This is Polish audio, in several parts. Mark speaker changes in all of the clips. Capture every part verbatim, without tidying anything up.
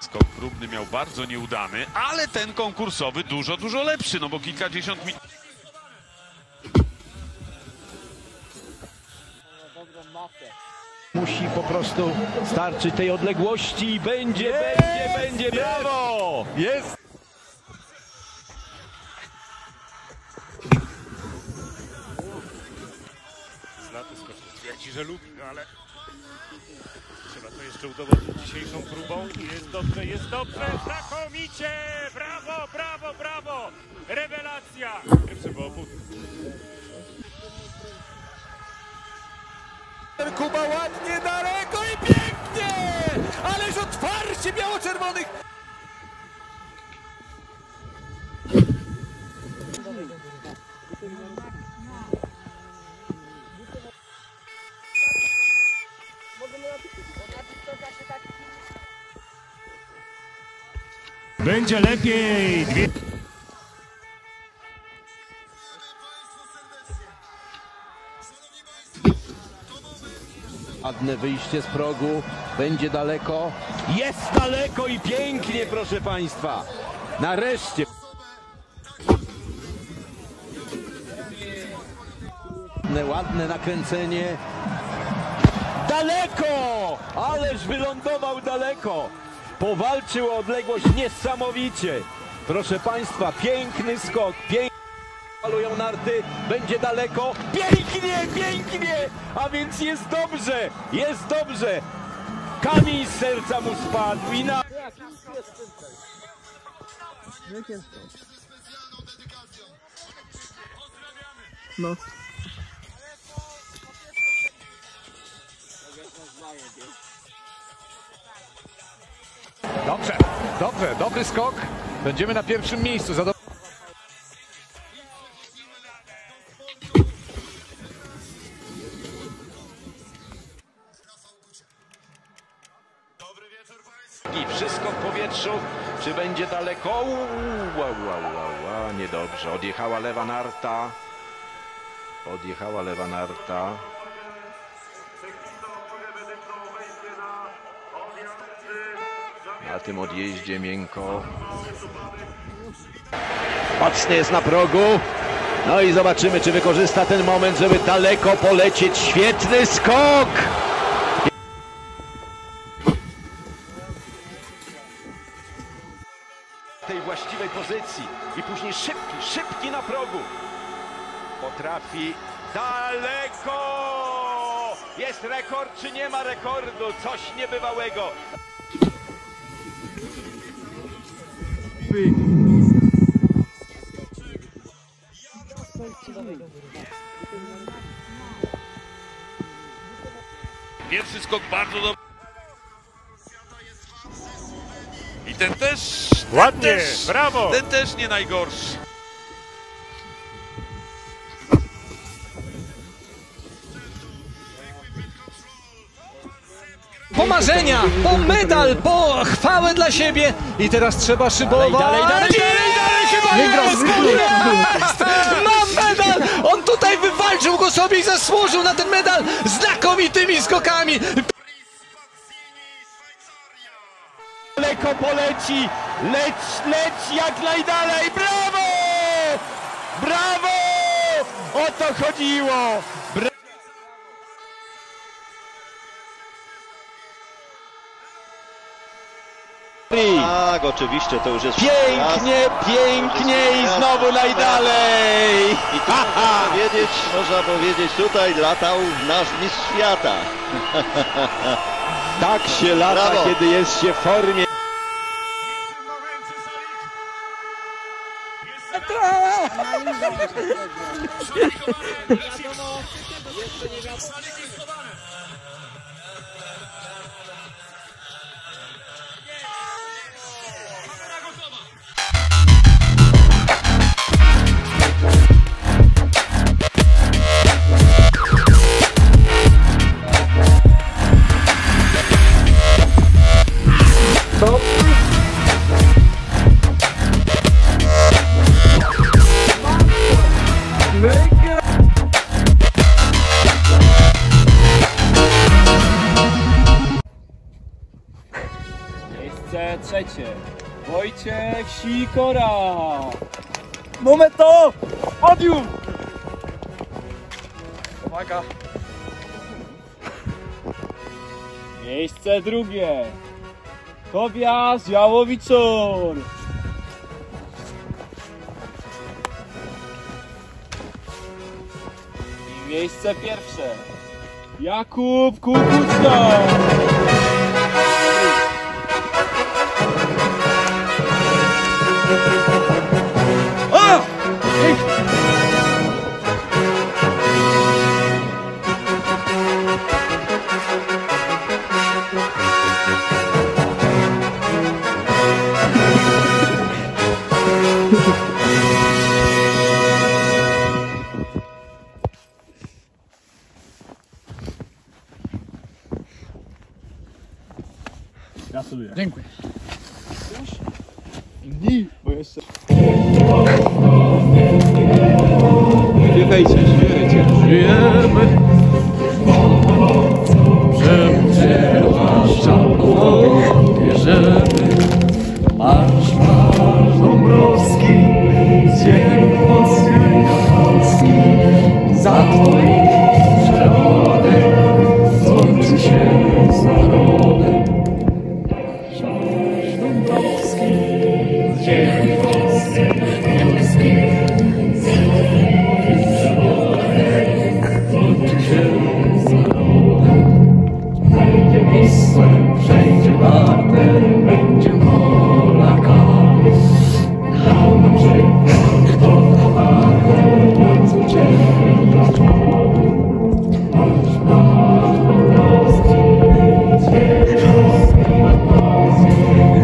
Speaker 1: Skok próbny miał bardzo nieudany, ale ten konkursowy dużo, dużo lepszy, no bo kilkadziesiąt minut.
Speaker 2: Musi po prostu starczyć tej odległości i będzie, jest, będzie, będzie, brawo!
Speaker 3: Jest!
Speaker 4: Zlaty skoczek twierdzi, że lubi, no ale trzeba to jeszcze udowodnić dzisiejszą próbą. Jest dobrze, jest dobrze, znakomicie! Brawo, brawo, brawo! Rewelacja! Pierwszy było pół.
Speaker 3: Kuba ładnie, daleko i pięknie! Ależ otwarcie biało-czerwonych!
Speaker 4: Będzie lepiej! Dwie...
Speaker 2: Ładne wyjście z progu, będzie daleko, jest daleko i pięknie, proszę Państwa. Nareszcie. Ładne nakręcenie. Daleko! Ależ wylądował daleko. Powalczył o odległość niesamowicie. Proszę Państwa, piękny skok, piękny. Falują narty, będzie daleko, pięknie, pięknie, a więc jest dobrze, jest dobrze. Kamień z serca mu spadł i na...
Speaker 5: No.
Speaker 3: Dobrze, dobrze, dobry skok. Będziemy na pierwszym miejscu. Zadowolony.
Speaker 2: I wszystko w powietrzu, czy będzie daleko? Uuu, wow, wow, wow, wow, niedobrze. Odjechała lewa narta. Odjechała lewa narta. Na tym odjeździe miękko. Mocny jest na progu. No i zobaczymy, czy wykorzysta ten moment, żeby daleko polecieć. Świetny skok! Tej właściwej pozycji i później szybki, szybki na progu. Potrafi daleko! Jest rekord, czy nie ma rekordu? Coś niebywałego.
Speaker 1: Pierwszy skok bardzo dobry. I ten też... Ten
Speaker 4: Ładnie,
Speaker 1: też,
Speaker 4: brawo!
Speaker 1: Ten też nie najgorszy.
Speaker 5: Po marzenia, po medal, po chwałę dla siebie i teraz trzeba szybować. Dalej, dalej, dalej, dalej, chyba jest! Ma medal! On tutaj wywalczył go sobie i zasłużył na ten medal znakomitymi skokami.
Speaker 2: Daleko poleci, leć, leć jak najdalej, brawo! Brawo! O to chodziło! Bra
Speaker 6: Tak, oczywiście, to już jest...
Speaker 2: Pięknie, pięknie i znowu najdalej!
Speaker 6: I tu można powiedzieć, można powiedzieć, tutaj latał nasz mistrz świata.
Speaker 2: Tak się lata,
Speaker 6: Brawo.
Speaker 2: kiedy jest się w formie.
Speaker 7: trzecie. Wojciech Sikora. Moment to! Podium! Uwaga. Miejsce drugie. Tobiasz Jałowiczor. I miejsce pierwsze. Jakub Kukuczka.
Speaker 3: Gratuluję.
Speaker 5: Dziękuję.
Speaker 3: Śpiewajcie, śpiewajcie. Żyjemy.
Speaker 5: Bierzemy. Marsz, marsz Dąbrowski, dzień Polski, za twoim przewodem złączy się z narodem. Marsz Dąbrowski, dzień Polski, za twoim przewodem złączy się z narodem. Będzie mistrzem, przejdzie warte, będzie Polaka. Nam przykład to warte, zwycięża czoło. Marsz, marsz Dąbrowski, dzień Polski.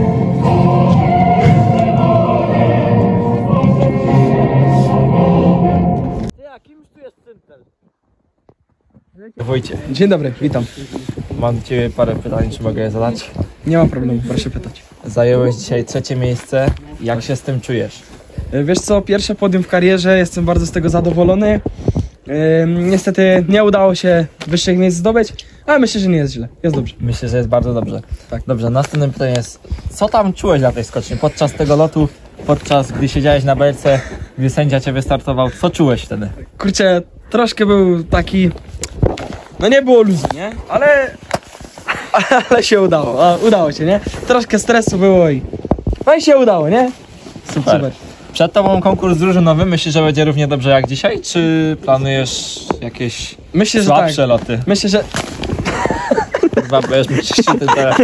Speaker 8: Wojciech,
Speaker 9: Dzień dobry, witam.
Speaker 8: mam do Ciebie parę pytań, czy mogę je zadać?
Speaker 9: Nie ma problemu, proszę pytać.
Speaker 8: Zająłeś dzisiaj trzecie miejsce, jak się z tym czujesz?
Speaker 9: Wiesz co, pierwsze podium w karierze, jestem bardzo z tego zadowolony. Yy, niestety nie udało się wyższych miejsc zdobyć, ale myślę, że nie jest źle, jest dobrze.
Speaker 8: Myślę, że jest bardzo dobrze.
Speaker 9: Tak.
Speaker 8: Dobrze, następne pytanie jest, co tam czułeś na tej skoczni podczas tego lotu, podczas gdy siedziałeś na belce, gdy sędzia Cię wystartował, co czułeś wtedy?
Speaker 9: Kurczę, troszkę był taki, no nie było luzu, nie? Ale, ale się udało, a, udało się, nie? Troszkę stresu było i, no i się udało, nie?
Speaker 8: Super.
Speaker 9: Super.
Speaker 8: Przed Tobą konkurs drużynowy, myślisz, że będzie równie dobrze jak dzisiaj, czy planujesz jakieś
Speaker 9: Myślę, że
Speaker 8: słabsze
Speaker 9: tak.
Speaker 8: loty?
Speaker 9: Myślę, że
Speaker 8: Chyba będziesz mi czyścić ten telefon.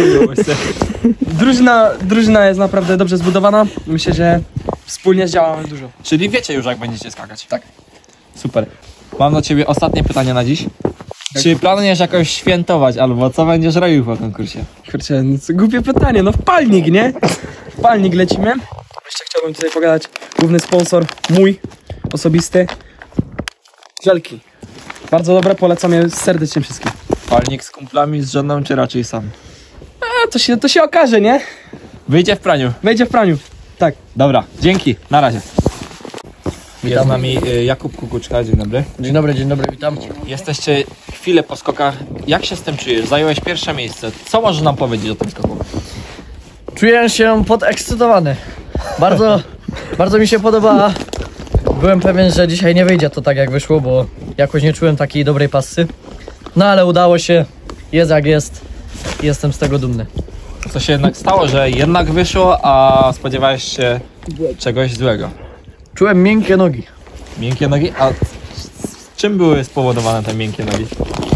Speaker 9: drużyna, drużyna jest naprawdę dobrze zbudowana. Myślę, że wspólnie zdziałamy dużo.
Speaker 8: Czyli wiecie już, jak będziecie skakać? Tak. Super. Mam do Ciebie ostatnie pytanie na dziś. Czy planujesz jakoś świętować, albo co będziesz robił po konkursie?
Speaker 9: Kurczę, no co, głupie pytanie, no w palnik, nie? W palnik lecimy. Jeszcze chciałbym tutaj pogadać, główny sponsor, mój, osobisty. Żelki. Bardzo dobre, polecam je serdecznie wszystkim.
Speaker 8: Palnik z kumplami, z żoną, czy raczej sam?
Speaker 9: A, to się, to się okaże, nie?
Speaker 8: Wyjdzie w praniu.
Speaker 9: Wejdzie w praniu. Tak.
Speaker 8: Dobra, dzięki, na razie. Jest z nami y, Jakub Kukuczka, dzień dobry.
Speaker 5: Dzień dobry, dzień dobry, witam.
Speaker 8: Jesteście chwilę po skokach. Jak się z tym czujesz? Zająłeś pierwsze miejsce. Co możesz nam powiedzieć o tym skoku?
Speaker 5: Czuję się podekscytowany. Bardzo, bardzo mi się podoba. Byłem pewien, że dzisiaj nie wyjdzie to tak jak wyszło, bo jakoś nie czułem takiej dobrej pasy. No ale udało się, jest jak jest. Jestem z tego dumny.
Speaker 8: Co się jednak stało, że jednak wyszło, a spodziewałeś się czegoś złego?
Speaker 5: Czułem miękkie nogi.
Speaker 8: Miękkie nogi? A z czym były spowodowane te miękkie nogi?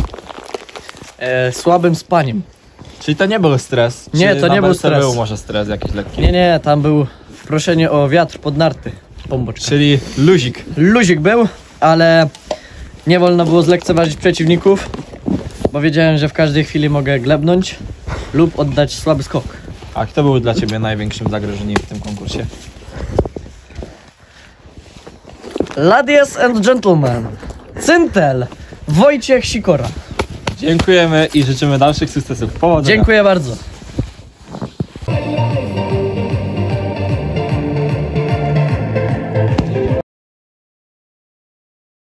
Speaker 5: E, słabym spaniem.
Speaker 8: Czyli to nie był stres?
Speaker 5: Nie,
Speaker 8: Czy
Speaker 5: to
Speaker 8: na
Speaker 5: nie był
Speaker 8: belce
Speaker 5: stres.
Speaker 8: był może stres jakiś lekki?
Speaker 5: Nie, nie, tam był proszenie o wiatr pod narty. Pomboczka.
Speaker 8: Czyli luzik.
Speaker 5: Luzik był, ale nie wolno było zlekceważyć przeciwników, bo wiedziałem, że w każdej chwili mogę glebnąć lub oddać słaby skok.
Speaker 8: A kto był dla Ciebie największym zagrożeniem w tym konkursie?
Speaker 5: Ladies and gentlemen, Cyntel, Wojciech Sikora.
Speaker 8: Dziękujemy i życzymy dalszych sukcesów. Powodzenia.
Speaker 5: Dziękuję bardzo.